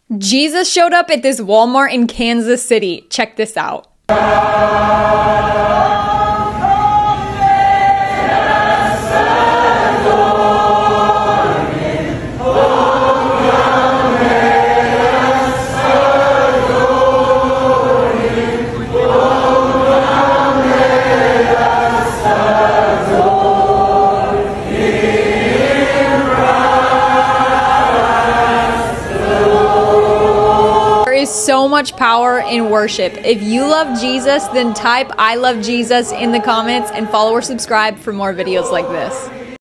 Jesus showed up at this Walmart in Kansas City. Check this out. So much power in worship. If you love Jesus, then type "I love Jesus" in the comments and follow or subscribe for more videos like this.